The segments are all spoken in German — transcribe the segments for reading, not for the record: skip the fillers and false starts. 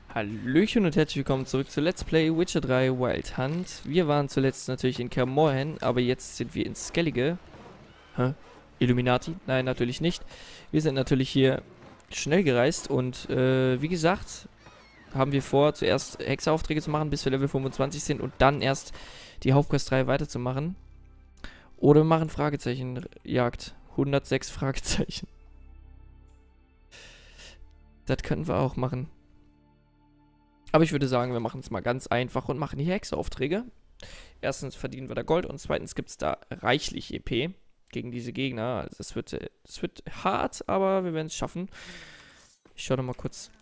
Hallöchen und herzlich willkommen zurück zu Let's Play Witcher 3 Wild Hunt. Wir waren zuletzt natürlich in Kaer Morhen, aber jetzt sind wir in Skellige. Hä? Illuminati? Nein, natürlich nicht. Wir sind natürlich hier schnell gereist und wie gesagt, haben wir vor, zuerst Hexeraufträge zu machen, bis wir Level 25 sind und dann erst die Hauptquest 3 weiterzumachen. Oder wir machen Fragezeichenjagd. 106 Fragezeichen. Das könnten wir auch machen. Aber ich würde sagen, wir machen es mal ganz einfach und machen hier Hexeraufträge. Erstens verdienen wir da Gold und zweitens gibt es da reichlich EP gegen diese Gegner. Also das wird hart, aber wir werden es schaffen. Ich schaue noch mal kurz.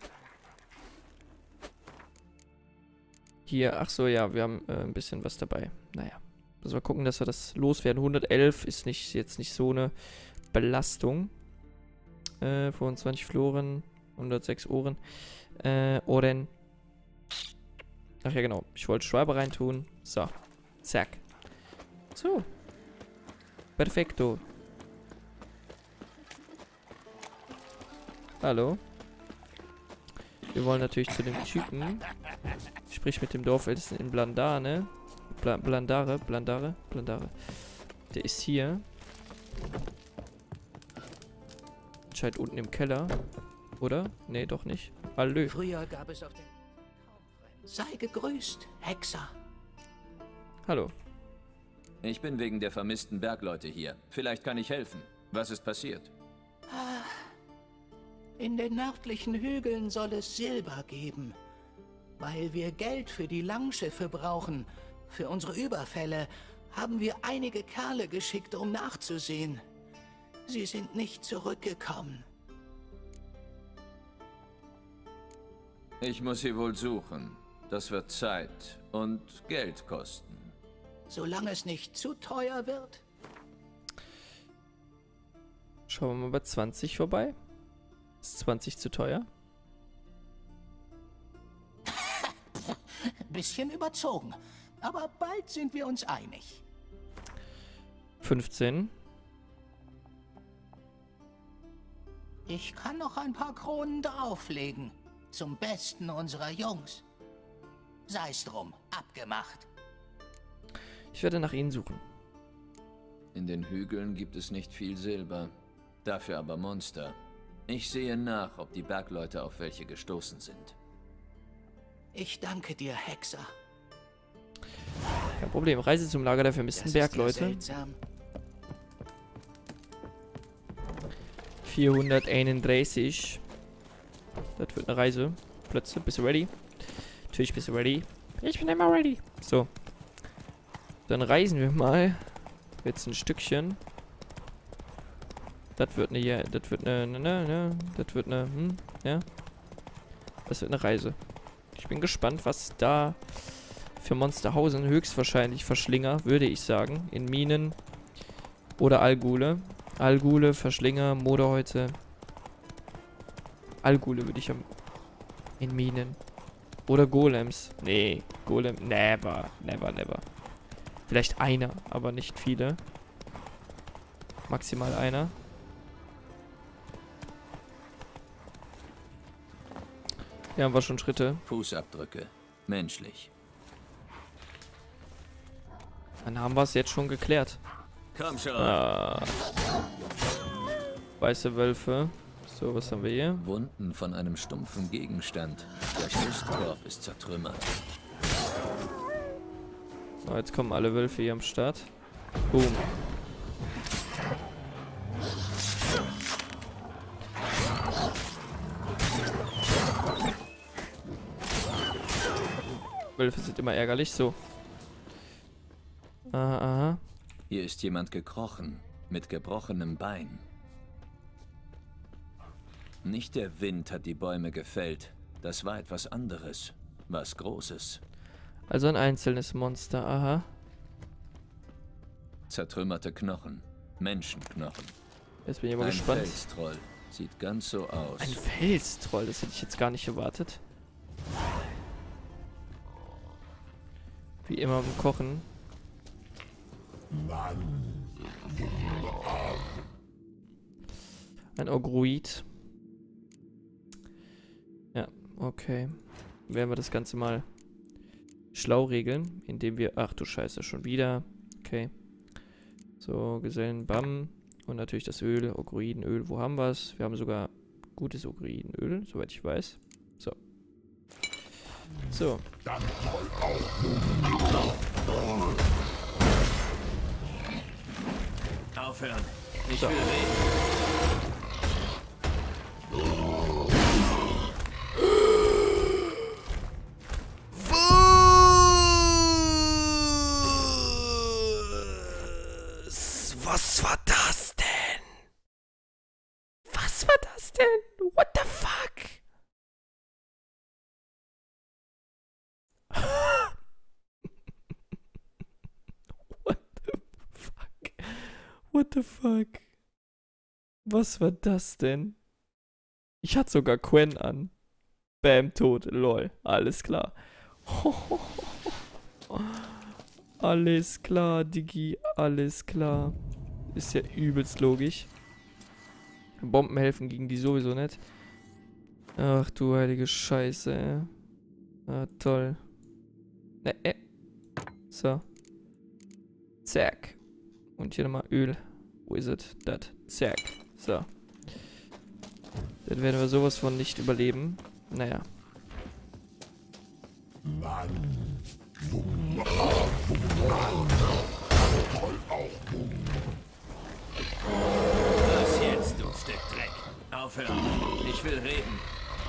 Hier, ach so, ja, wir haben ein bisschen was dabei. Naja, müssen wir gucken, dass wir das loswerden. 111 ist jetzt nicht so eine Belastung. 25 Floren, 106 Ohren. Ohren. Ach ja, genau. Ich wollte Schreiber reintun. So. Zack. So. Perfekto. Hallo. Wir wollen natürlich zu dem Typen. Sprich mit dem Dorfältesten in Blandane. Blandare. Der ist hier. Scheint unten im Keller. Oder? Nee, doch nicht. Hallö. Früher gab es auf den... Sei gegrüßt, Hexer. Hallo. Ich bin wegen der vermissten Bergleute hier. Vielleicht kann ich helfen. Was ist passiert? In den nördlichen Hügeln soll es Silber geben. Weil wir Geld für die Langschiffe brauchen, für unsere Überfälle, haben wir einige Kerle geschickt, um nachzusehen. Sie sind nicht zurückgekommen. Ich muss sie wohl suchen. Das wird Zeit und Geld kosten. Solange es nicht zu teuer wird. Schauen wir mal bei 20 vorbei. Ist 20 zu teuer? Bisschen überzogen. Aber bald sind wir uns einig. 15. Ich kann noch ein paar Kronen drauflegen. Zum Besten unserer Jungs. Sei's drum, abgemacht. Ich werde nach ihnen suchen. In den Hügeln gibt es nicht viel Silber. Dafür aber Monster. Ich sehe nach, ob die Bergleute auf welche gestoßen sind. Ich danke dir, Hexer. Kein Problem. Reise zum Lager der vermissten Bergleute. 431. Das wird eine Reise. Plötzlich. Bist du ready? Natürlich bist du ready. Ich bin immer ready. So. Dann reisen wir mal. Jetzt ein Stückchen. Das wird eine, ja, das wird eine, das wird eine, ja. Das wird eine Reise. Ich bin gespannt, was da für Monster hausen. Höchstwahrscheinlich Verschlinger, würde ich sagen. In Minen. Oder Algule. Algule, Verschlinger, Moderhäute. Algule würde ich in Minen. Oder Golems. Nee, Golem. Never. Vielleicht einer, aber nicht viele. Maximal einer. Hier haben wir schon Schritte. Fußabdrücke. Menschlich. Dann haben wir es jetzt schon geklärt. Komm schon. Weiße Wölfe. So, was haben wir hier? Wunden von einem stumpfen Gegenstand. Der Brustkorb ist zertrümmert. So, jetzt kommen alle Wölfe hier am Start. Boom. Wölfe sind immer ärgerlich, so. Aha. Hier ist jemand gekrochen, mit gebrochenem Bein. Nicht der Wind hat die Bäume gefällt. Das war etwas anderes. Was Großes. Also ein einzelnes Monster, aha. Zertrümmerte Knochen. Menschenknochen. Jetzt bin ich mal Ein gespannt. Felstroll. Sieht ganz so aus. Ein Felstroll, das hätte ich jetzt gar nicht erwartet. Wie immer beim Kochen. Ein Ogruid. Ja, okay. werden wir das Ganze mal schlau regeln, indem wir... Ach du Scheiße, schon wieder. Okay. So, Gesellen, Bam. Und natürlich das Öl, Ogroidenöl. Wo haben wir es? Wir haben sogar gutes Ogroidenöl, soweit ich weiß. So. So. Aufhören. Ich will reden. Was war das denn? Was war das denn? What the fuck? What the fuck? What the fuck? Was war das denn? Ich hatte sogar Quen an. Bam, tot. Lol. Alles klar. Alles klar, Diggi. Alles klar. Ist ja übelst logisch. Bomben helfen gegen die sowieso nicht. Ach du heilige Scheiße, ey. Ah, toll. So. Zack. Und hier nochmal Öl. Wo ist es? Das. Zack. So. Dann werden wir sowas von nicht überleben. Naja. Was jetzt, du Stück Dreck? Aufhören. Ich will reden.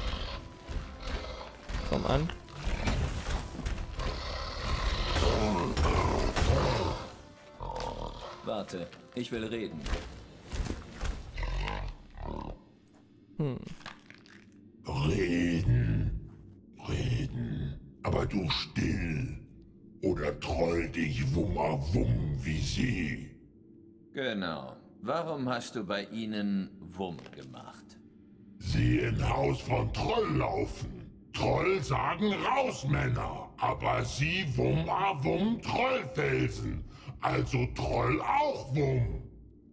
Komm an. Warte, ich will reden. Reden. Aber du still. Oder troll dich Wummer-Wumm wie sie. Genau. Warum hast du bei ihnen Wumm gemacht? Sie in Haus von Troll laufen. Troll sagen raus, Männer. Aber sie Wummer-Wumm Trollfelsen. Also Troll auch Wumm.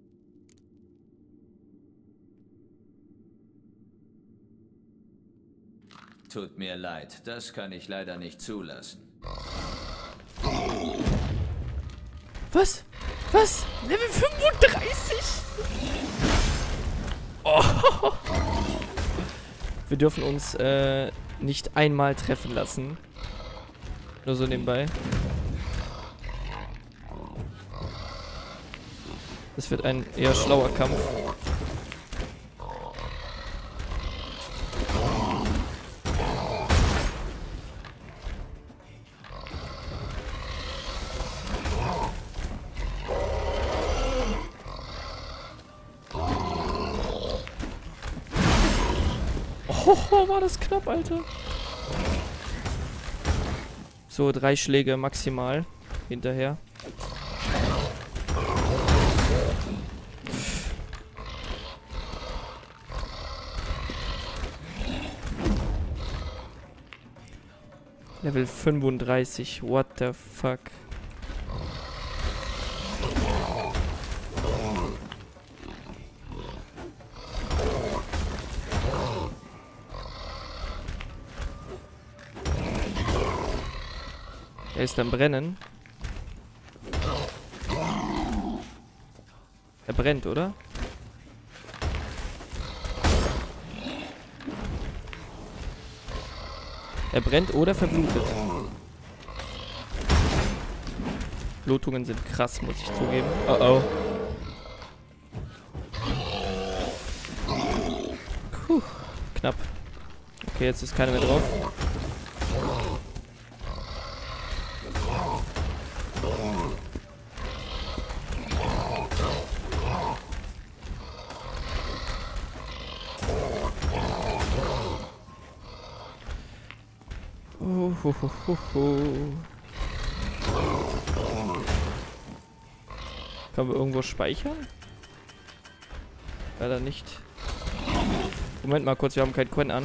Tut mir leid, das kann ich leider nicht zulassen. Was? Was? Level 35? Oh. Wir dürfen uns nicht einmal treffen lassen. Nur so nebenbei. Das wird ein eher schlauer Kampf. Oh, war das knapp, Alter. So, 3 Schläge maximal hinterher. Level 35, what the fuck? Er ist am Brennen. Er brennt, oder? Er brennt oder verblutet. Blutungen sind krass, muss ich zugeben. Oh oh. Puh, knapp. Okay, jetzt ist keiner mehr drauf. Können wir irgendwo speichern? Leider nicht. Moment mal kurz, wir haben kein Quen an.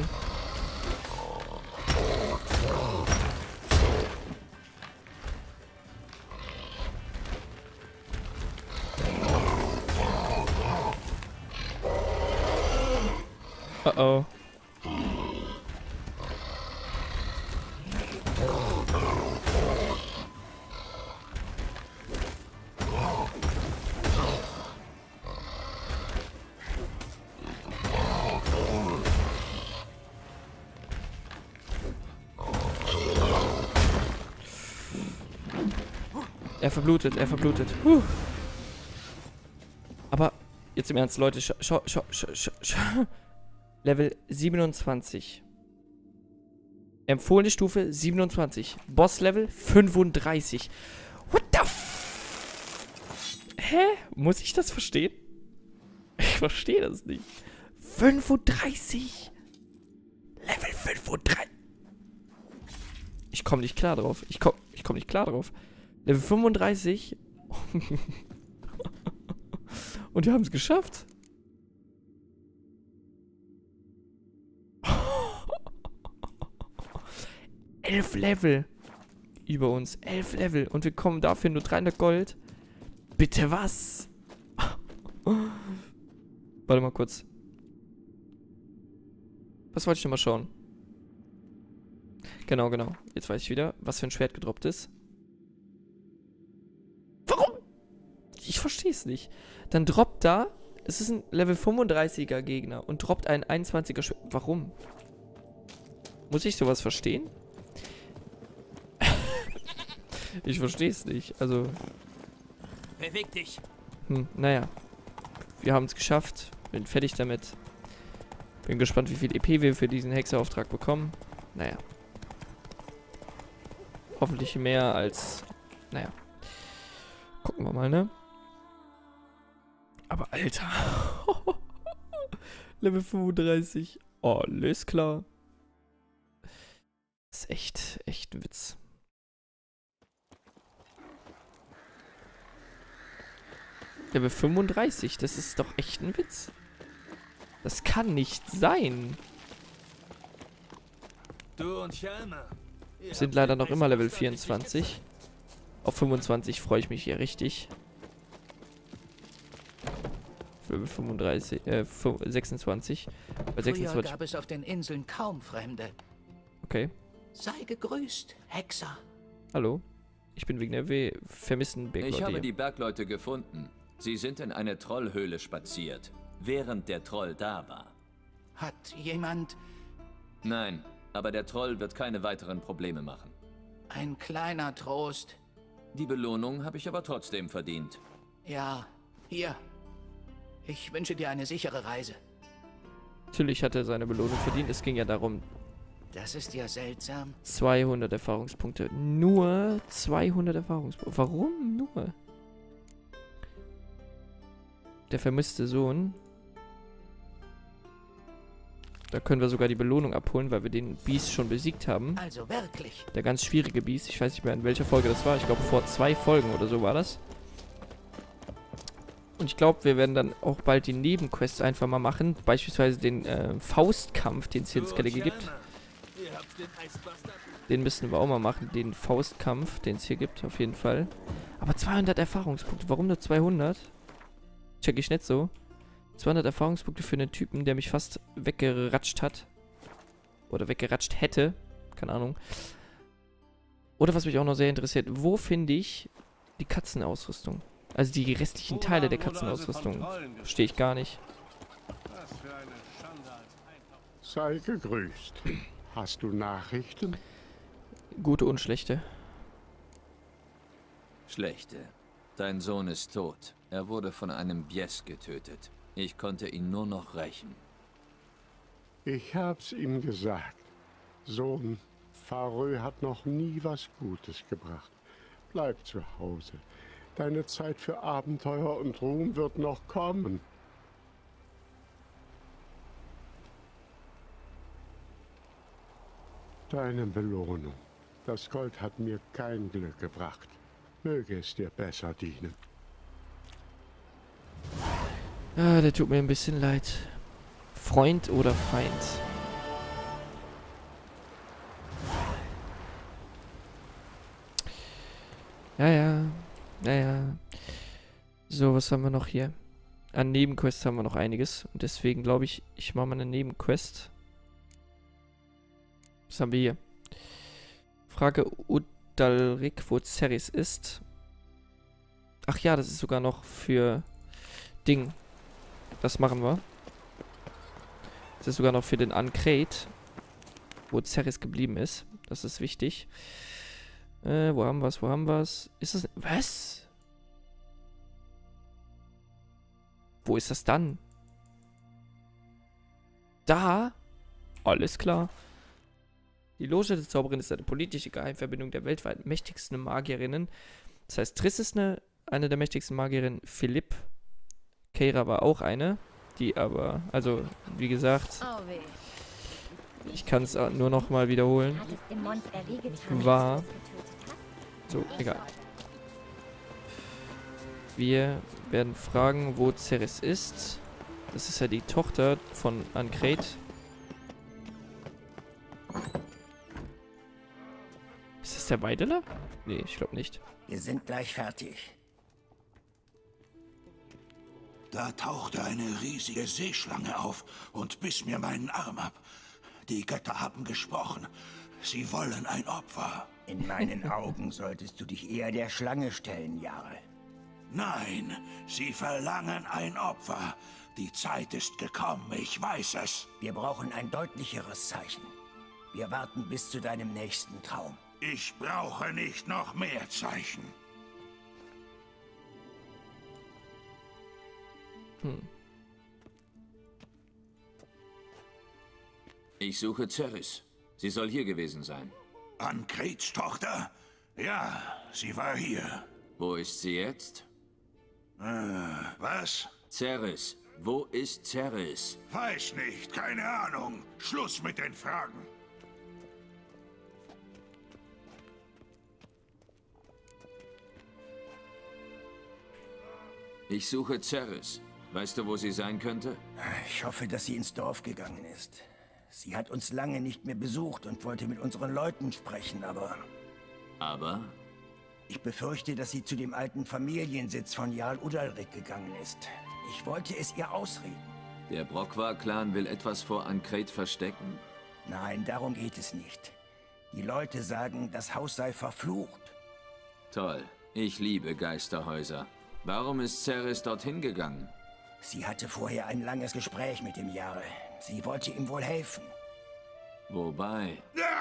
Oh oh. Er verblutet. Aber jetzt im Ernst, Leute, schau. Level 27. Empfohlene Stufe 27. Boss-Level 35. What the Hä? Muss ich das verstehen? Ich verstehe das nicht. 35. Level 35. Ich komme nicht klar drauf. Ich komm nicht klar drauf. Level 35. Und wir haben es geschafft. Elf Level. Über uns. 11 Level. Und wir kommen dafür nur 300 Gold. Bitte was? Warte mal kurz. Was wollte ich noch mal schauen? Genau. Jetzt weiß ich wieder, was für ein Schwert gedroppt ist. Warum? Ich verstehe es nicht. Dann droppt da, es ist ein Level 35er Gegner und droppt ein 21er Schwert. Warum? Muss ich sowas verstehen? Ich verstehe es nicht. Also. Beweg dich. Naja. Wir haben es geschafft. Bin fertig damit. Bin gespannt, wie viel EP wir für diesen Hexerauftrag bekommen. Naja. Hoffentlich mehr als... Naja. Gucken wir mal, ne? Aber Alter. Level 35. Oh, alles klar. Das ist echt ein Witz. Level 35, das ist doch echt ein Witz. Das kann nicht sein. Du und Schelme. Wir sind leider noch immer Level 24. Auf 25 freue ich mich hier richtig. Level 35, 26. Bei 26. Früher gab es auf den Inseln kaum Fremde. Okay. Sei gegrüßt, Hexer. Hallo. Ich bin wegen der vermissten Bergleute. Ich habe die Bergleute gefunden. Sie sind in eine Trollhöhle spaziert, während der Troll da war. Hat jemand... Nein, aber der Troll wird keine weiteren Probleme machen. Ein kleiner Trost. Die Belohnung habe ich aber trotzdem verdient. Ja, hier. Ich wünsche dir eine sichere Reise. Natürlich hat er seine Belohnung verdient. Es ging ja darum... Das ist ja seltsam. 200 Erfahrungspunkte. Nur 200 Erfahrungspunkte. Warum nur? Der vermisste Sohn. Da können wir sogar die Belohnung abholen, weil wir den Beast schon besiegt haben. Also wirklich. Der ganz schwierige Beast. Ich weiß nicht mehr, in welcher Folge das war. Ich glaube, vor 2 Folgen oder so war das. Und ich glaube, wir werden dann auch bald die Nebenquests einfach mal machen. Beispielsweise den Faustkampf, den es hier in Skellige gibt. Den müssen wir auch mal machen. Den Faustkampf, den es hier gibt, auf jeden Fall. Aber 200 Erfahrungspunkte. Warum nur 200? Check ich nicht so. 200 Erfahrungspunkte für einen Typen, der mich fast weggeratscht hat. Oder weggeratscht hätte. Keine Ahnung. Oder was mich auch noch sehr interessiert. Wo finde ich die Katzenausrüstung? Also die restlichen Teile der Katzenausrüstung. Verstehe ich gar nicht. Sei gegrüßt. Hast du Nachrichten? Gute und schlechte. Schlechte. Dein Sohn ist tot. Er wurde von einem Bies getötet. Ich konnte ihn nur noch rächen. Ich hab's ihm gesagt. Sohn, Farö hat noch nie was Gutes gebracht. Bleib zu Hause. Deine Zeit für Abenteuer und Ruhm wird noch kommen. Deine Belohnung. Das Gold hat mir kein Glück gebracht. Möge es dir besser dienen. Ah, der tut mir ein bisschen leid. Freund oder Feind? Ja. So, was haben wir noch hier? An Nebenquests haben wir noch einiges. Und deswegen glaube ich, ich mache mal eine Nebenquest. Was haben wir hier? Frage Udalrik, wo Ceres ist. Ach ja, das ist sogar noch für Ding. Das machen wir. Das ist sogar noch für den Ankret, wo Ceres geblieben ist. Das ist wichtig. Wo haben wir's? Wo haben wir's? Ist das... Was? Wo ist das dann? Da? Alles klar. Die Loge der Zauberin ist eine politische Geheimverbindung der weltweit mächtigsten Magierinnen. Das heißt, Triss ist eine der mächtigsten Magierinnen. Philipp. Keira war auch eine. Die aber, also, wie gesagt, ich kann es nur noch mal wiederholen. War... So, egal. Wir werden fragen, wo Cerys ist. Das ist ja die Tochter von Ancrate. Ist das der Weideler? Nee, ich glaube nicht. Wir sind gleich fertig. Da tauchte eine riesige Seeschlange auf und biss mir meinen Arm ab. Die Götter haben gesprochen. Sie wollen ein Opfer. In meinen Augen solltest du dich eher der Schlange stellen, Jarl. Nein, sie verlangen ein Opfer. Die Zeit ist gekommen, ich weiß es. Wir brauchen ein deutlicheres Zeichen. Wir warten bis zu deinem nächsten Traum. Ich brauche nicht noch mehr Zeichen. Ich suche Cerys. Sie soll hier gewesen sein. Ancrates Tochter? Ja, sie war hier. Wo ist sie jetzt? Was? Cerys. Wo ist Cerys? Weiß nicht, keine Ahnung. Schluss mit den Fragen. Ich suche Cerys. Weißt du, wo sie sein könnte? Ich hoffe, dass sie ins Dorf gegangen ist. Sie hat uns lange nicht mehr besucht und wollte mit unseren Leuten sprechen, aber... Aber? Ich befürchte, dass sie zu dem alten Familiensitz von Jarl Udalrik gegangen ist. Ich wollte es ihr ausreden. Der Brokvar-Clan will etwas vor Ancrate verstecken? Nein, darum geht es nicht. Die Leute sagen, das Haus sei verflucht. Toll. Ich liebe Geisterhäuser. Warum ist Cerys dorthin gegangen? Sie hatte vorher ein langes Gespräch mit dem Jarl. Sie wollte ihm wohl helfen. Wobei?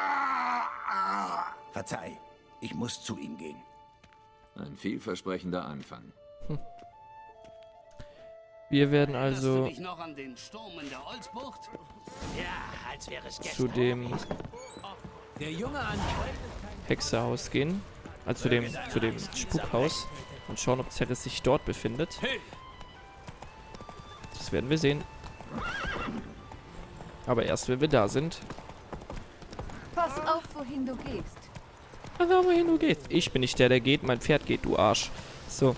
Verzeih, ich muss zu ihm gehen. Ein vielversprechender Anfang. Wir werden also dich noch an den Sturm in der Olsbucht? Ja, als wäre es zu dem Der Junge an Hexerhaus gehen. Also zu dem Spukhaus. Und schauen, ob Cerys sich dort befindet. Das werden wir sehen. Aber erst, wenn wir da sind. Pass auf, wohin du gehst. Pass auf, wohin du gehst. Ich bin nicht der, der geht. Mein Pferd geht, du Arsch. So.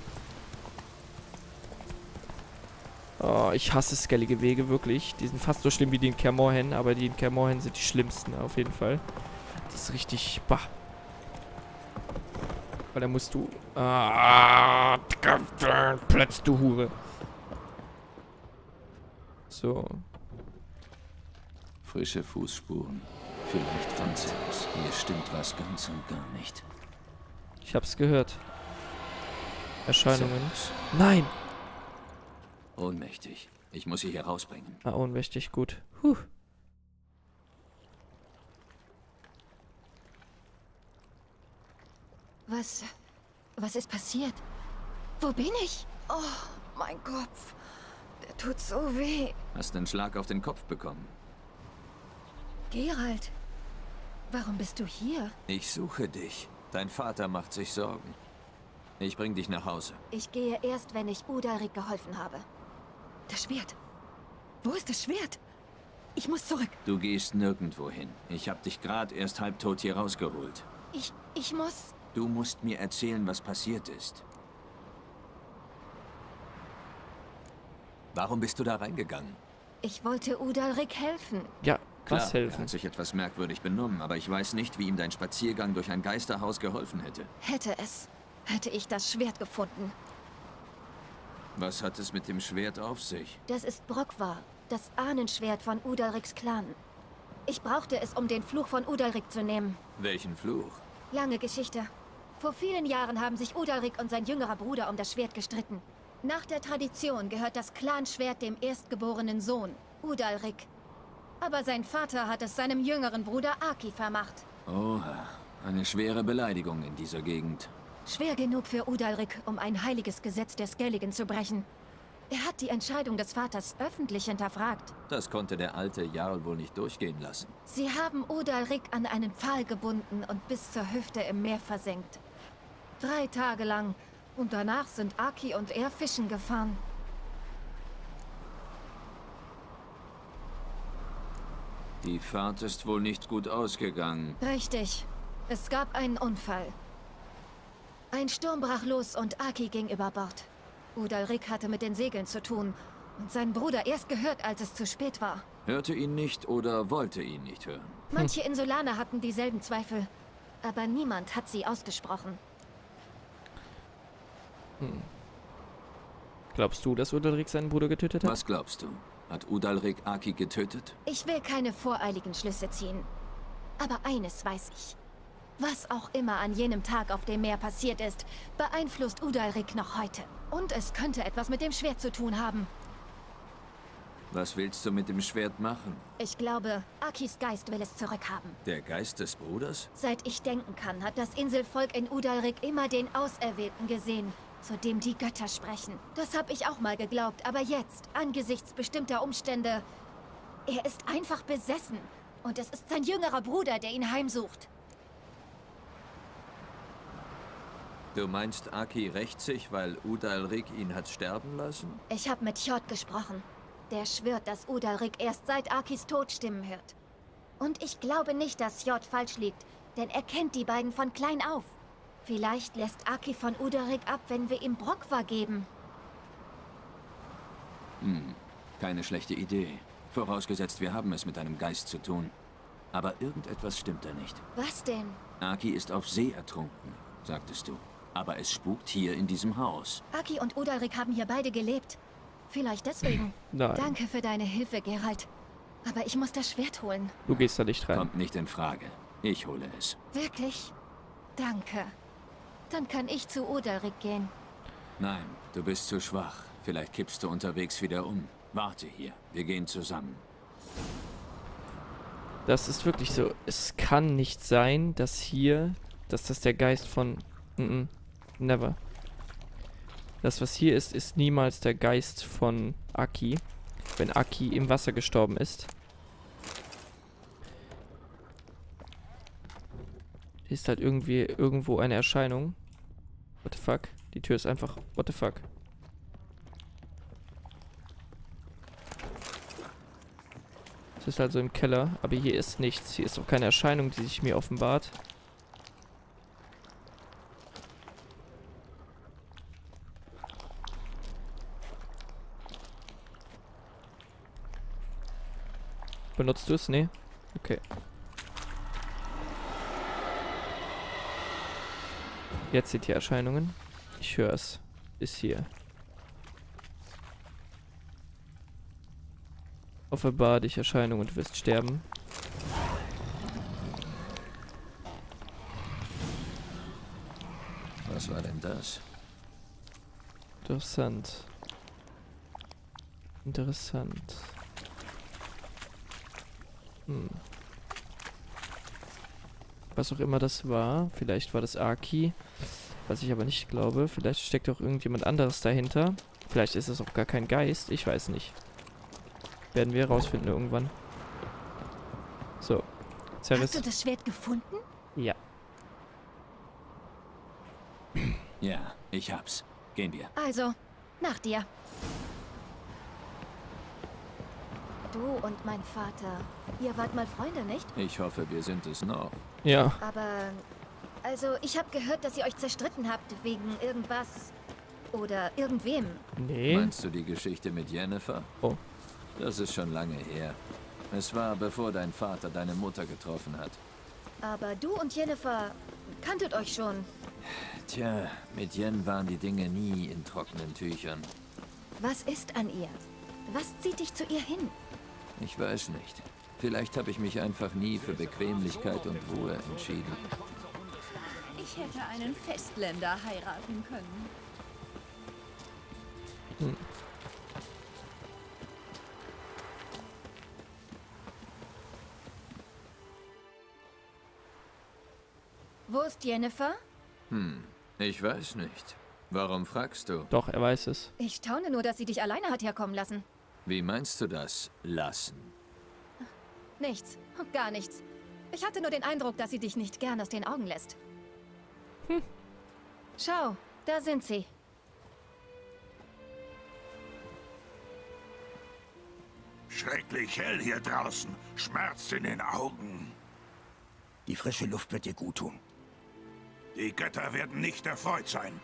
Oh, ich hasse skellige Wege, wirklich. Die sind fast so schlimm wie die in Kaer Morhen, aber die in Kaer Morhen sind die schlimmsten, auf jeden Fall. Das ist richtig... Bah. Weil da musst du... Platz, du Hure. So. Frische Fußspuren. Vielleicht von Cerys. Hier stimmt was ganz und gar nicht. Ich hab's gehört. Erscheinungen. Cerys. Nein! Ohnmächtig. Ich muss sie hier rausbringen. Ah, ohnmächtig, gut. Huh. Was ist passiert? Wo bin ich? Oh, mein Kopf. Der tut so weh. Hast einen Schlag auf den Kopf bekommen. Geralt, warum bist du hier? Ich suche dich. Dein Vater macht sich Sorgen. Ich bring dich nach Hause. Ich gehe erst, wenn ich Udalrik geholfen habe. Das Schwert. Wo ist das Schwert? Ich muss zurück. Du gehst nirgendwo hin. Ich hab dich gerade erst halbtot hier rausgeholt. Ich muss... Du musst mir erzählen, was passiert ist. Warum bist du da reingegangen? Ich wollte Udalrik helfen. Ja, Klar, was er helfen? hat sich etwas merkwürdig benommen, aber ich weiß nicht, wie ihm dein Spaziergang durch ein Geisterhaus geholfen hätte. Hätte ich das Schwert gefunden. Was hat es mit dem Schwert auf sich? Das ist Brokvar, das Ahnenschwert von Udalriks Clan. Ich brauchte es, um den Fluch von Udalrik zu nehmen. Welchen Fluch? Lange Geschichte. Vor vielen Jahren haben sich Udalrik und sein jüngerer Bruder um das Schwert gestritten. Nach der Tradition gehört das Clanschwert dem erstgeborenen Sohn, Udalrik. Aber sein Vater hat es seinem jüngeren Bruder Aki vermacht. Oha. Eine schwere Beleidigung in dieser Gegend. Schwer genug für Udalrik, um ein heiliges Gesetz der Skelligen zu brechen. Er hat die Entscheidung des Vaters öffentlich hinterfragt. Das konnte der alte Jarl wohl nicht durchgehen lassen. Sie haben Udalrik an einen Pfahl gebunden und bis zur Hüfte im Meer versenkt. 3 Tage lang. Und danach sind Aki und er fischen gefahren. Die Fahrt ist wohl nicht gut ausgegangen. Richtig. Es gab einen Unfall. Ein Sturm brach los und Aki ging über Bord. Udalrik hatte mit den Segeln zu tun und seinen Bruder erst gehört, als es zu spät war. Hörte ihn nicht oder wollte ihn nicht hören? Manche Insulaner hatten dieselben Zweifel, aber niemand hat sie ausgesprochen. Glaubst du, dass Udalrik seinen Bruder getötet hat? Was glaubst du? Hat Udalrik Aki getötet? Ich will keine voreiligen Schlüsse ziehen. Aber eines weiß ich. Was auch immer an jenem Tag auf dem Meer passiert ist, beeinflusst Udalrik noch heute. Und es könnte etwas mit dem Schwert zu tun haben. Was willst du mit dem Schwert machen? Ich glaube, Akis Geist will es zurückhaben. Der Geist des Bruders? Seit ich denken kann, hat das Inselvolk in Udalrik immer den Auserwählten gesehen, zu dem die Götter sprechen. Das habe ich auch mal geglaubt, aber jetzt, angesichts bestimmter Umstände, er ist einfach besessen. Und es ist sein jüngerer Bruder, der ihn heimsucht. Du meinst, Aki rächt sich, weil Udalrik ihn hat sterben lassen? Ich habe mit Hjord gesprochen. Der schwört, dass Udalrik erst seit Akis Tod Stimmen hört. Und ich glaube nicht, dass Hjord falsch liegt, denn er kennt die beiden von klein auf. Vielleicht lässt Aki von Udalrik ab, wenn wir ihm Brokva geben. Keine schlechte Idee. Vorausgesetzt, wir haben es mit einem Geist zu tun. Aber irgendetwas stimmt da nicht. Was denn? Aki ist auf See ertrunken, sagtest du. Aber es spukt hier in diesem Haus. Aki und Udalrik haben hier beide gelebt. Vielleicht deswegen. Nein. Danke für deine Hilfe, Geralt. Aber ich muss das Schwert holen. Du gehst da nicht rein. Kommt nicht in Frage. Ich hole es. Wirklich? Danke. Dann kann ich zu Udalrik gehen. Nein, du bist zu schwach. Vielleicht kippst du unterwegs wieder um. Warte hier. Wir gehen zusammen. Das ist wirklich so. Es kann nicht sein, dass das der Geist von... Never. Das, was hier ist, ist niemals der Geist von Aki. Wenn Aki im Wasser gestorben ist. Ist halt irgendwie irgendwo eine Erscheinung. What the fuck? Die Tür ist einfach... What the fuck? Es ist also im Keller, aber hier ist nichts. Hier ist auch keine Erscheinung, die sich mir offenbart. Benutzt du es? Nee? Okay. Jetzt sind die Erscheinungen. Ich höre es. Ist hier. Offenbar dich Erscheinung und du wirst sterben. Was war denn das? Interessant. Interessant. Was auch immer das war. Vielleicht war das Aki. Was ich aber nicht glaube. Vielleicht steckt auch irgendjemand anderes dahinter. Vielleicht ist es auch gar kein Geist. Ich weiß nicht. Werden wir herausfinden irgendwann. So. Hast du das Schwert gefunden? Ja. Ja, ich hab's. Gehen wir. Also, nach dir. Du und mein Vater, ihr wart mal Freunde, nicht? Ich hoffe, wir sind es noch. Ja. Aber, also, ich habe gehört, dass ihr euch zerstritten habt wegen irgendwas oder irgendwem. Nee. Meinst du die Geschichte mit Yennefer? Oh. Das ist schon lange her. Es war, bevor dein Vater deine Mutter getroffen hat. Aber du und Yennefer kanntet euch schon. Tja, mit Yen waren die Dinge nie in trockenen Tüchern. Was ist an ihr? Was zieht dich zu ihr hin? Ich weiß nicht. Vielleicht habe ich mich einfach nie für Bequemlichkeit und Ruhe entschieden. Ich hätte einen Festländer heiraten können. Wo ist Jennifer? Ich weiß nicht. Warum fragst du? Doch, er weiß es. Ich staune nur, dass sie dich alleine hat herkommen lassen. Wie meinst du das, lassen? Nichts. Gar nichts. Ich hatte nur den Eindruck, dass sie dich nicht gern aus den Augen lässt. Schau, da sind sie. Schrecklich hell hier draußen. Schmerzt in den Augen. Die frische Luft wird dir gut tun. Die Götter werden nicht erfreut sein.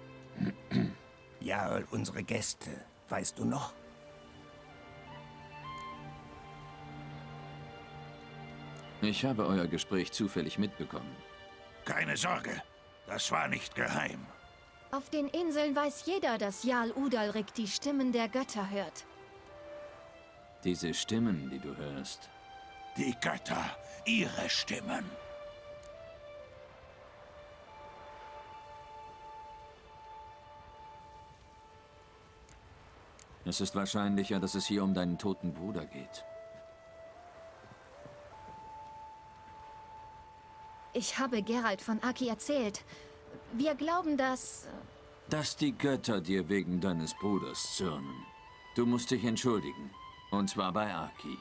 Jarl, unsere Gäste. Weißt du noch? Ich habe euer Gespräch zufällig mitbekommen. Keine Sorge, das war nicht geheim. Auf den Inseln weiß jeder, dass Jarl Udalrik die Stimmen der Götter hört. Diese Stimmen, die du hörst. Die Götter, ihre Stimmen. Es ist wahrscheinlicher, dass es hier um deinen toten Bruder geht. Ich habe Geralt von Aki erzählt. Wir glauben, dass die Götter dir wegen deines Bruders zürnen. Du musst dich entschuldigen. Und zwar bei Aki.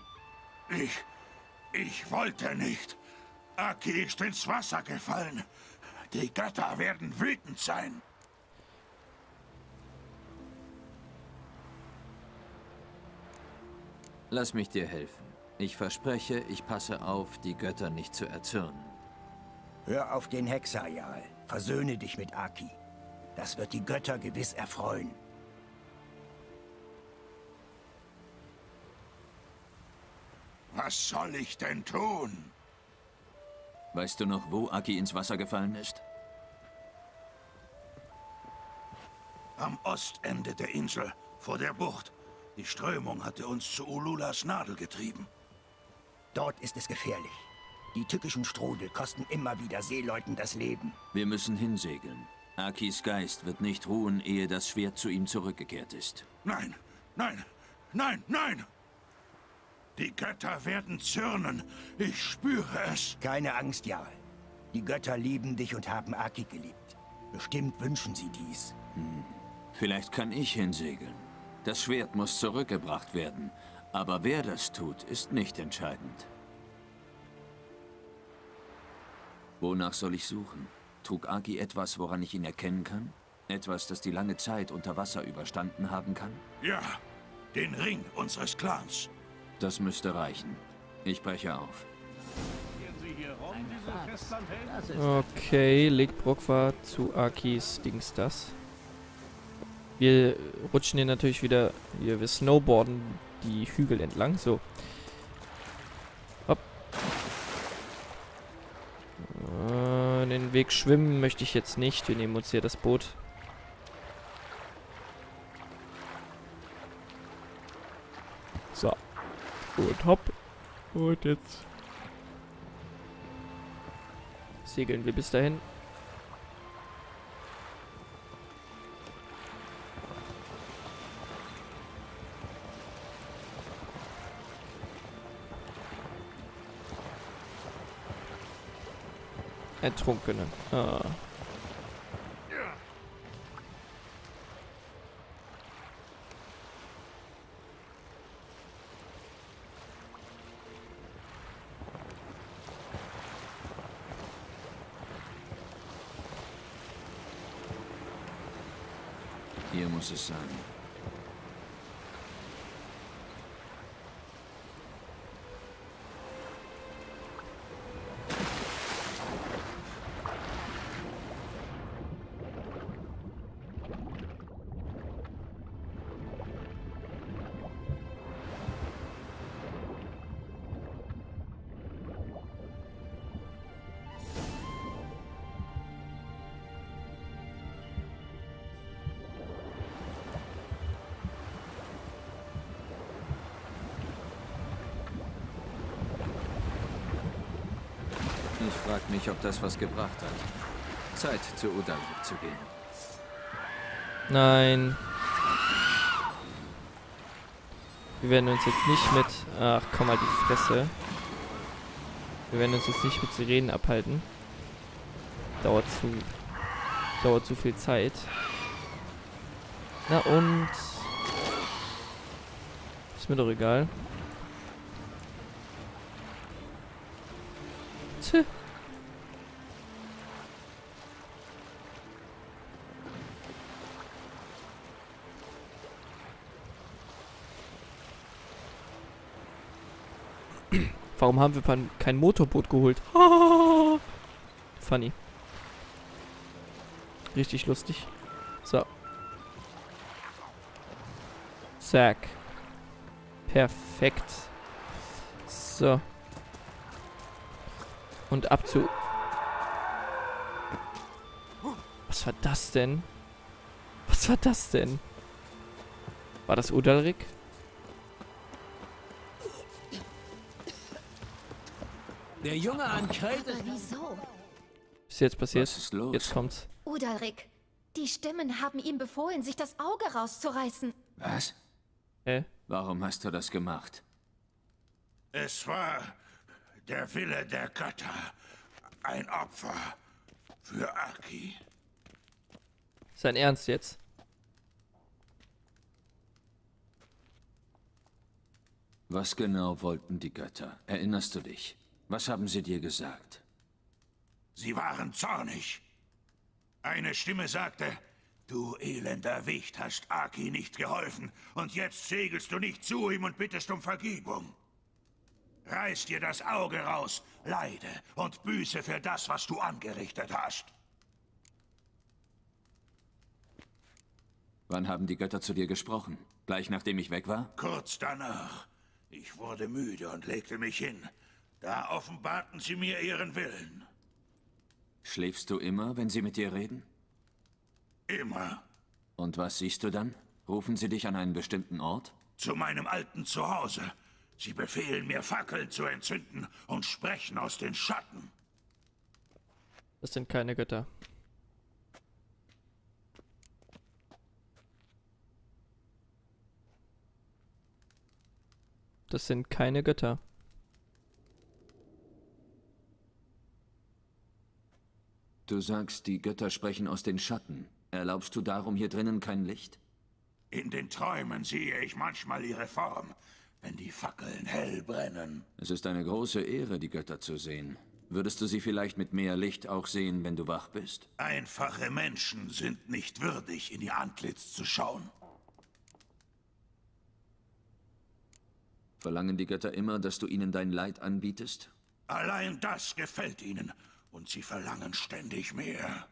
Ich wollte nicht. Aki ist ins Wasser gefallen. Die Götter werden wütend sein. Lass mich dir helfen. Ich verspreche, ich passe auf, die Götter nicht zu erzürnen. Hör auf den Hexer, Jarl. Versöhne dich mit Aki. Das wird die Götter gewiss erfreuen. Was soll ich denn tun? Weißt du noch, wo Aki ins Wasser gefallen ist? Am Ostende der Insel, vor der Bucht. Die Strömung hatte uns zu Ululas Nadel getrieben. Dort ist es gefährlich. Die tückischen Strudel kosten immer wieder Seeleuten das Leben. Wir müssen hinsegeln. Akis Geist wird nicht ruhen, ehe das Schwert zu ihm zurückgekehrt ist. Nein, nein, nein, nein! Die Götter werden zürnen. Ich spüre es. Keine Angst, Jarl. Die Götter lieben dich und haben Aki geliebt. Bestimmt wünschen sie dies. Vielleicht kann ich hinsegeln. Das Schwert muss zurückgebracht werden. Aber wer das tut, ist nicht entscheidend. Wonach soll ich suchen? Trug Aki etwas, woran ich ihn erkennen kann? Etwas, das die lange Zeit unter Wasser überstanden haben kann? Ja, den Ring unseres Clans. Das müsste reichen. Ich breche auf. Okay, legt Brokva zu Akis Dings das. Wir rutschen hier natürlich wieder, wir snowboarden die Hügel entlang, so. Hopp. Den Weg schwimmen möchte ich jetzt nicht, wir nehmen uns hier das Boot. So. Und hopp. Und jetzt segeln wir bis dahin. Ertrunkene. Ah. Hier muss es sein. Ich frage mich, ob das was gebracht hat. Zeit, zu Udalrik zu gehen. Nein. Wir werden uns jetzt nicht mit... Ach, komm mal die Fresse. Wir werden uns jetzt nicht mit Sirenen abhalten. Dauert zu viel Zeit. Na und... Ist mir doch egal. Tch. Warum haben wir kein Motorboot geholt? Funny. Richtig lustig. So. Zack. Perfekt. So. Und ab zu... Was war das denn? Was war das denn? War das Udalric? Der Junge an Kreta... Aber wieso? Was ist jetzt passiert? Was ist los? Jetzt kommt's. Udalric, die Stimmen haben ihm befohlen, sich das Auge rauszureißen. Was? Hä? Warum hast du das gemacht? Es war der Wille der Götter. Ein Opfer für Aki. Sein Ernst jetzt? Was genau wollten die Götter? Erinnerst du dich? Was haben sie dir gesagt? Sie waren zornig. Eine Stimme sagte, du elender Wicht hast Aki nicht geholfen und jetzt segelst du nicht zu ihm und bittest um Vergebung. Reiß dir das Auge raus, leide und büße für das, was du angerichtet hast. Wann haben die Götter zu dir gesprochen? Gleich nachdem ich weg war? Kurz danach. Ich wurde müde und legte mich hin. Da offenbarten sie mir ihren Willen. Schläfst du immer, wenn sie mit dir reden? Immer. Und was siehst du dann? Rufen sie dich an einen bestimmten Ort? Zu meinem alten Zuhause. Sie befehlen mir, Fackeln zu entzünden und sprechen aus den Schatten. Das sind keine Götter. Das sind keine Götter. Du sagst, die Götter sprechen aus den Schatten. Erlaubst du darum hier drinnen kein Licht? In den Träumen sehe ich manchmal ihre Form, wenn die Fackeln hell brennen. Es ist eine große Ehre, die Götter zu sehen. Würdest du sie vielleicht mit mehr Licht auch sehen, wenn du wach bist? Einfache Menschen sind nicht würdig, in ihr Antlitz zu schauen. Verlangen die Götter immer, dass du ihnen dein Leid anbietest? Allein das gefällt ihnen. Und sie verlangen ständig mehr.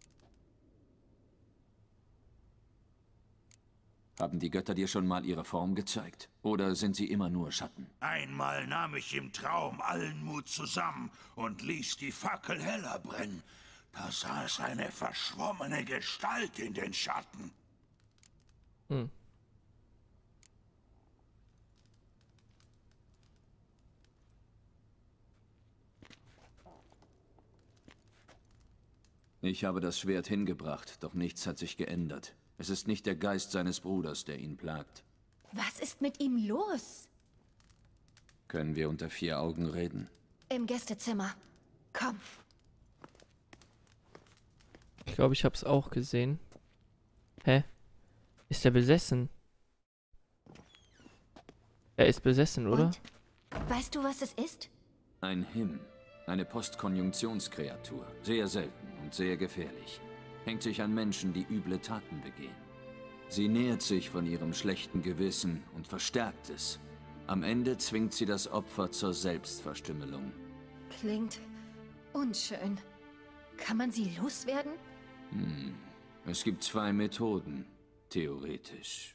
Haben die Götter dir schon mal ihre Form gezeigt? Oder sind sie immer nur Schatten? Einmal nahm ich im Traum allen Mut zusammen und ließ die Fackel heller brennen. Da saß eine verschwommene Gestalt in den Schatten. Hm. Ich habe das Schwert hingebracht, doch nichts hat sich geändert. Es ist nicht der Geist seines Bruders, der ihn plagt. Was ist mit ihm los? Können wir unter 4 Augen reden? Im Gästezimmer. Komm. Ich glaube, ich habe es auch gesehen. Hä? Ist er besessen? Er ist besessen, oder? Und? Weißt du, was es ist? Ein Him. Eine Postkonjunktionskreatur. Sehr selten und sehr gefährlich. Hängt sich an Menschen, die üble Taten begehen. Sie nährt sich von ihrem schlechten Gewissen und verstärkt es. Am Ende zwingt sie das Opfer zur Selbstverstümmelung. Klingt unschön. Kann man sie loswerden? Es gibt 2 Methoden, theoretisch.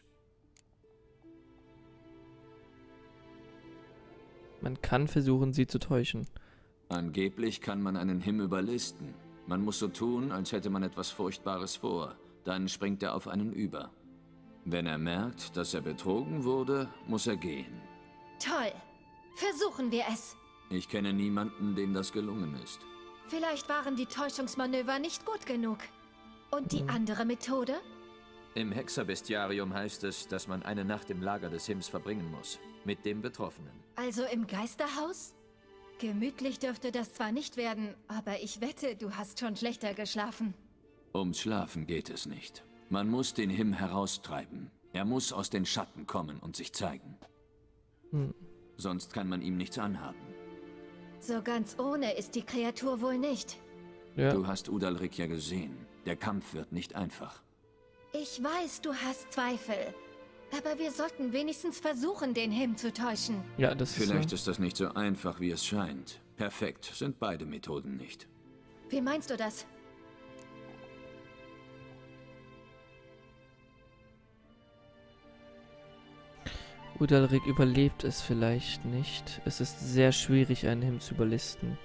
Man kann versuchen, sie zu täuschen. Angeblich kann man einen Him überlisten. Man muss so tun, als hätte man etwas Furchtbares vor. Dann springt er auf einen über. Wenn er merkt, dass er betrogen wurde, muss er gehen. Toll. Versuchen wir es. Ich kenne niemanden, dem das gelungen ist. Vielleicht waren die Täuschungsmanöver nicht gut genug. Und die andere Methode? Im Hexerbestiarium heißt es, dass man eine Nacht im Lager des Hims verbringen muss. Mit dem Betroffenen. Also im Geisterhaus? Gemütlich dürfte das zwar nicht werden, aber ich wette, du hast schon schlechter geschlafen. Ums Schlafen geht es nicht. Man muss den Him heraustreiben. Er muss aus den Schatten kommen und sich zeigen. Sonst kann man ihm nichts anhaben. So ganz ohne ist die Kreatur wohl nicht. Ja. Du hast Udalric ja gesehen. Der Kampf wird nicht einfach. Ich weiß, du hast Zweifel. Aber wir sollten wenigstens versuchen, den Him zu täuschen. Ja, das Vielleicht ist das nicht so einfach, wie es scheint. Perfekt sind beide Methoden nicht. Wie meinst du das? Udalric überlebt es vielleicht nicht. Es ist sehr schwierig, einen Him zu überlisten.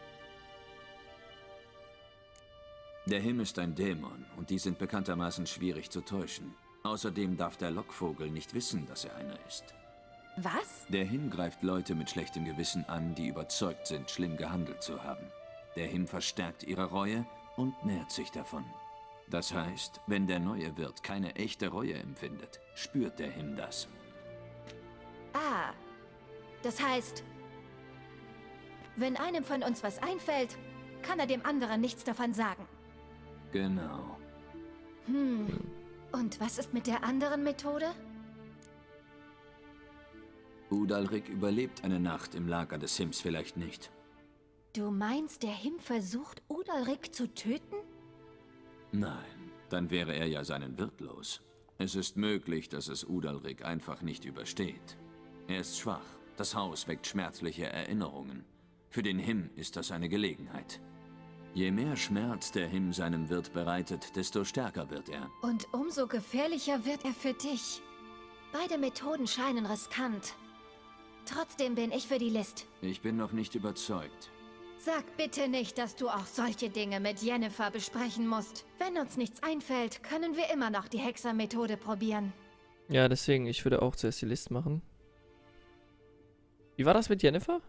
Der Him ist ein Dämon und die sind bekanntermaßen schwierig zu täuschen. Außerdem darf der Lockvogel nicht wissen, dass er einer ist. Was? Der Him greift Leute mit schlechtem Gewissen an, die überzeugt sind, schlimm gehandelt zu haben. Der Him verstärkt ihre Reue und nährt sich davon. Das heißt, wenn der neue Wirt keine echte Reue empfindet, spürt der Him das. Ah, das heißt, wenn einem von uns was einfällt, kann er dem anderen nichts davon sagen. Genau. Und was ist mit der anderen Methode? Udalric überlebt eine Nacht im Lager des Hims vielleicht nicht. Du meinst, der Him versucht, Udalric zu töten? Nein, dann wäre er ja seinen Wirt los. Es ist möglich, dass es Udalric einfach nicht übersteht. Er ist schwach. Das Haus weckt schmerzliche Erinnerungen. Für den Him ist das eine Gelegenheit. Je mehr Schmerz der Him seinem Wirt bereitet, desto stärker wird er. Und umso gefährlicher wird er für dich. Beide Methoden scheinen riskant. Trotzdem bin ich für die List. Ich bin noch nicht überzeugt. Sag bitte nicht, dass du auch solche Dinge mit Yennefer besprechen musst. Wenn uns nichts einfällt, können wir immer noch die Hexermethode probieren. Ja, deswegen, ich würde auch zuerst die List machen. Wie war das mit Yennefer?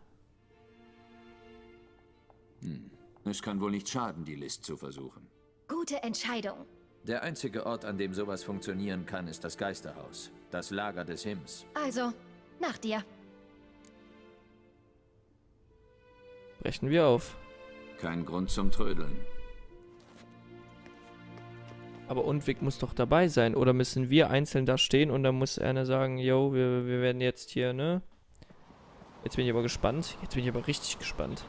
Es kann wohl nicht schaden, die List zu versuchen. Gute Entscheidung. Der einzige Ort, an dem sowas funktionieren kann, ist das Geisterhaus. Das Lager des Hims. Also, nach dir. Brechen wir auf. Kein Grund zum Trödeln. Aber Undwig muss doch dabei sein. Oder müssen wir einzeln da stehen und dann muss einer sagen, yo, wir werden jetzt hier, ne? Jetzt bin ich aber gespannt. Jetzt bin ich aber richtig gespannt.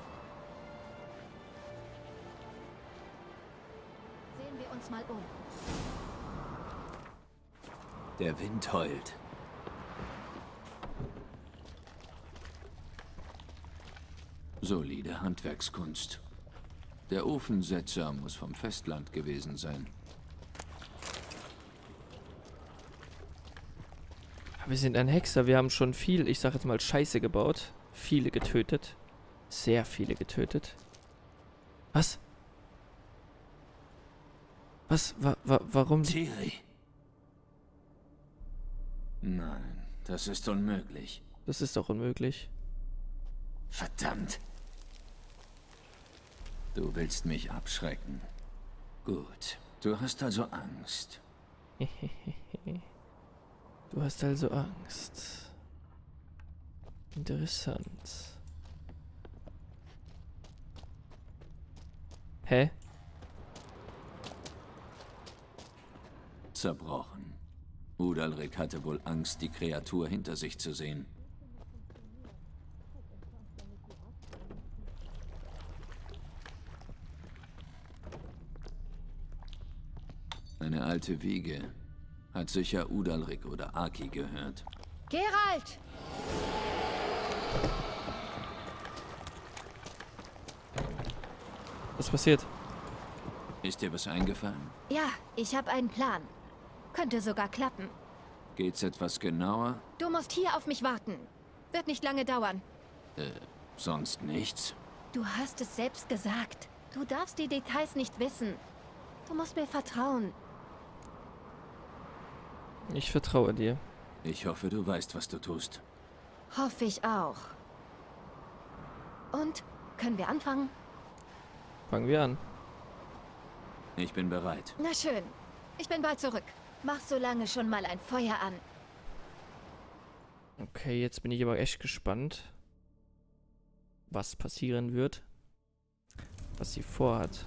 Sehen wir uns mal um. Der Wind heult. Solide Handwerkskunst. Der Ofensetzer muss vom Festland gewesen sein. Wir sind ein Hexer. Wir haben schon viel, ich sag jetzt mal, Scheiße gebaut. Viele getötet. Sehr viele getötet. Was? Was? Warum? Ciri. Nein, das ist unmöglich. Das ist doch unmöglich. Verdammt. Du willst mich abschrecken. Gut, du hast also Angst. Du hast also Angst. Interessant. Hä? Zerbrochen. Udalric hatte wohl Angst, die Kreatur hinter sich zu sehen. Eine alte Wiege. Hat sicher Udalric oder Aki gehört. Geralt! Was passiert? Ist dir was eingefallen? Ja, ich habe einen Plan. Könnte sogar klappen. Geht's etwas genauer? Du musst hier auf mich warten. Wird nicht lange dauern. Sonst nichts? Du hast es selbst gesagt. Du darfst die Details nicht wissen. Du musst mir vertrauen. Ich vertraue dir. Ich hoffe, du weißt, was du tust. Hoffe ich auch. Und? Können wir anfangen? Fangen wir an. Ich bin bereit. Na schön. Ich bin bald zurück. Mach so lange schon mal ein Feuer an. Okay, jetzt bin ich aber echt gespannt. was passieren wird. Was sie vorhat.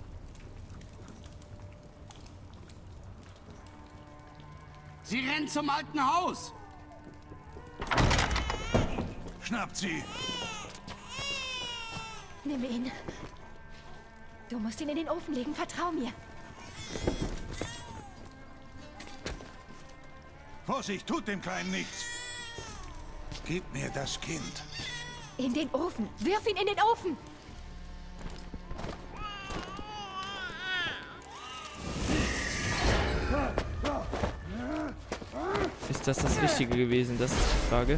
Sie rennt zum alten Haus! Schnappt sie! Nimm ihn. Du musst ihn in den Ofen legen, vertrau mir. Vorsicht, tut dem Kleinen nichts! Gib mir das Kind. In den Ofen! Wirf ihn in den Ofen! Ist das Richtige gewesen? Das ist die Frage.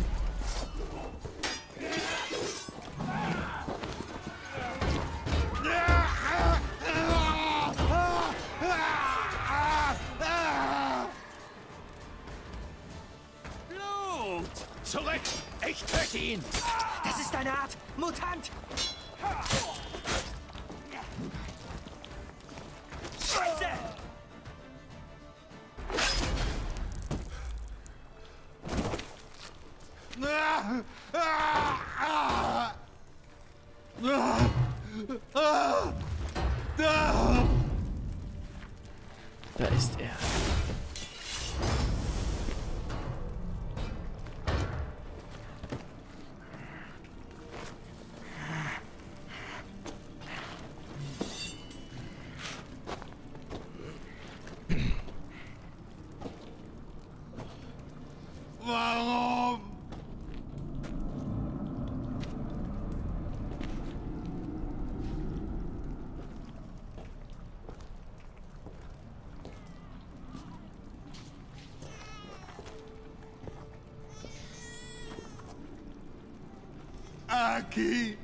Blut! Zurück! Ich töte ihn! Das ist eine Art Mutant! Scheiße! Da ist er. Warum? Aki!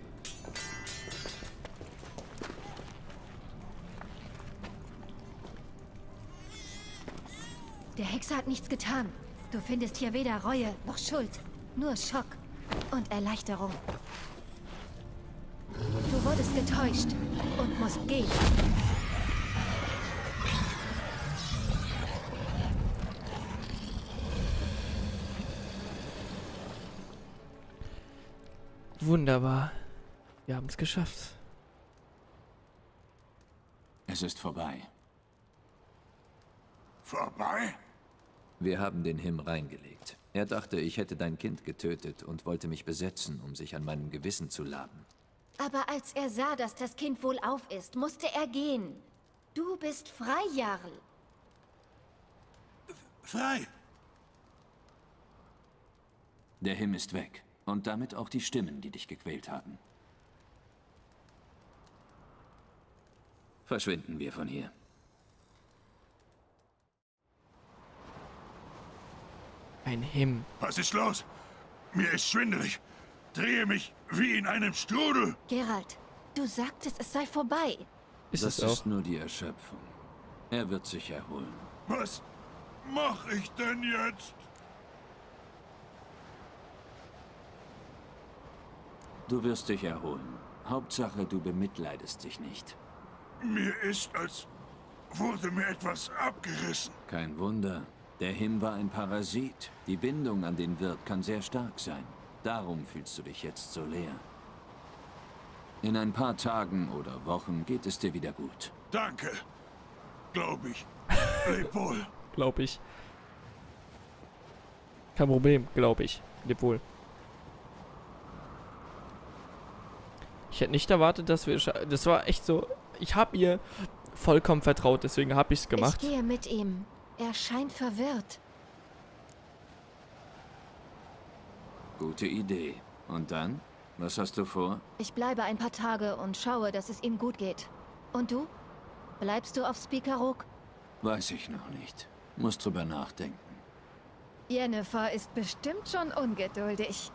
Der Hexer hat nichts getan. Du findest hier weder Reue noch Schuld. Nur Schock und Erleichterung. Du wurdest getäuscht und musst gehen. Wunderbar. Wir haben es geschafft. Es ist vorbei. Vorbei? Wir haben den Him reingelegt. Er dachte, ich hätte dein Kind getötet und wollte mich besetzen, um sich an meinem Gewissen zu laben. Aber als er sah, dass das Kind wohlauf ist, musste er gehen. Du bist frei, Jarl. Frei? Der Him ist weg. Und damit auch die Stimmen, die dich gequält haben. Verschwinden wir von hier. Ein Him. Was ist los? Mir ist schwindelig. Drehe mich wie in einem Strudel. Geralt, du sagtest, es sei vorbei. Ist das es auch? ist nur die Erschöpfung. Er wird sich erholen. Was mache ich denn jetzt? Du wirst dich erholen. Hauptsache, du bemitleidest dich nicht. Mir ist, als wurde mir etwas abgerissen. Kein Wunder. Der Him war ein Parasit. Die Bindung an den Wirt kann sehr stark sein. Darum fühlst du dich jetzt so leer. In ein paar Tagen oder Wochen geht es dir wieder gut. Danke. Glaub ich. Leb wohl. Glaub ich. Kein Problem, glaub ich. Leb wohl. Ich hätte nicht erwartet, dass wir... Das war echt so... Ich habe ihr vollkommen vertraut, deswegen habe ich es gemacht. Ich gehe mit ihm. Er scheint verwirrt. Gute Idee. Und dann? Was hast du vor? Ich bleibe ein paar Tage und schaue, dass es ihm gut geht. Und du? Bleibst du auf Spikarok? Weiß ich noch nicht. Muss drüber nachdenken. Yennefer ist bestimmt schon ungeduldig.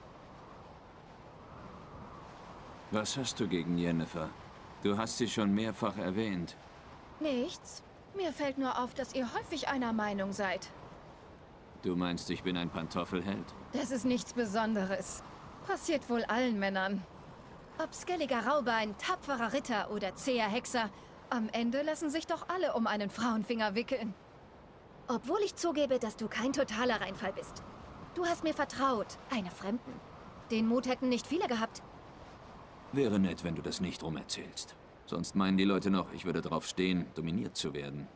Was hast du gegen Yennefer? Du hast sie schon mehrfach erwähnt. Nichts. Mir fällt nur auf, dass ihr häufig einer Meinung seid. Du meinst, ich bin ein Pantoffelheld? Das ist nichts Besonderes. Passiert wohl allen Männern. Ob skelliger Raubein, tapferer Ritter oder zäher Hexer, am Ende lassen sich doch alle um einen Frauenfinger wickeln. Obwohl ich zugebe, dass du kein totaler Reinfall bist. Du hast mir vertraut, eine Fremden. Den Mut hätten nicht viele gehabt. Wäre nett, wenn du das nicht rumerzählst. Sonst meinen die Leute noch, ich würde drauf stehen, dominiert zu werden.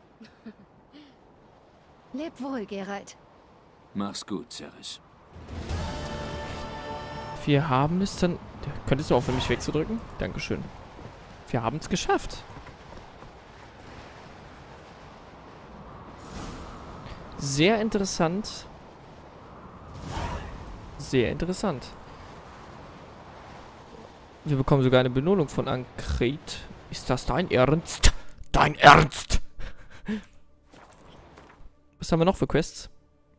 Leb wohl, Geralt. Mach's gut, Cerys. Wir haben es dann... Könntest du aufhören, mich wegzudrücken? Dankeschön. Wir haben es geschafft. Sehr interessant. Sehr interessant. Wir bekommen sogar eine Belohnung von Ankret. Ist das dein Ernst? Dein Ernst? Was haben wir noch für Quests?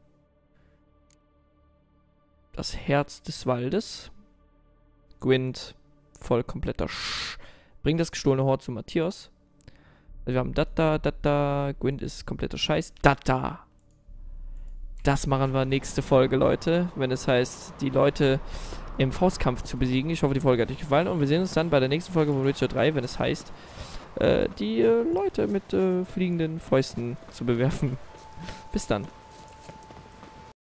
Das Herz des Waldes. Gwent. Voll kompletter Bring das gestohlene Hort zu Matthias. Also wir haben da. Gwent ist kompletter Scheiß. Da. Das machen wir nächste Folge, Leute. Wenn es heißt, die Leute im Faustkampf zu besiegen. Ich hoffe, die Folge hat euch gefallen. Und wir sehen uns dann bei der nächsten Folge von Witcher 3, wenn es heißt, die Leute mit fliegenden Fäusten zu bewerfen. Bis dann.